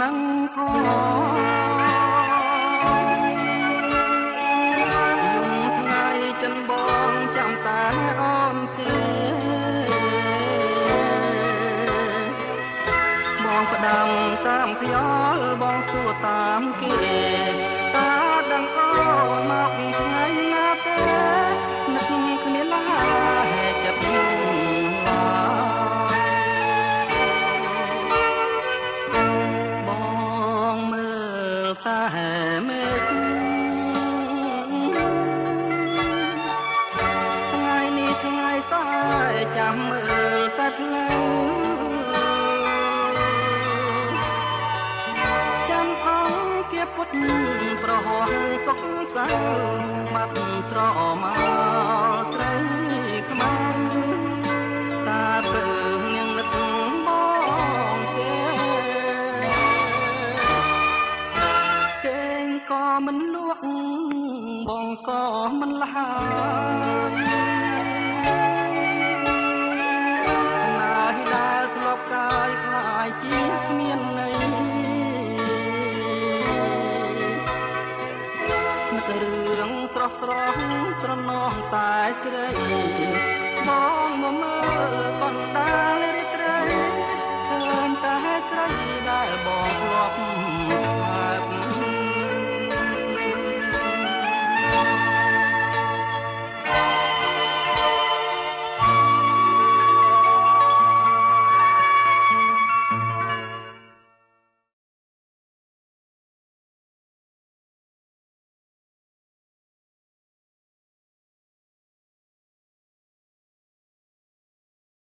ដឹងផងថ្ងៃចិនបងចាំតែអូនទេបងផ្ដាំតាមខ្យល់បងសួរតាមគេតើដឹងអូនមកថ្ងៃណាទេនឹកគ្នាឡាហេចិត្តបងមើលតែមេឃថ្ងៃនេះថ្ងៃតែចាំមើលតែផ្លូវជាពុតប្រហោះសុខសៅបាត់ស្រមកស្រីខ្មៅតាពើនាងនឹកបងទេងក៏មិនលក់បងក៏មិនលហើយណាយដែលធ្លាប់កាយខ្លាយជាគ្មានន័យរឿងស្រស់ស្រស់ត្រណោះតែស្រីបងមកមើលកណ្ដាលរាត្រីឃើញតែស្រីដែលបងធ្លាប់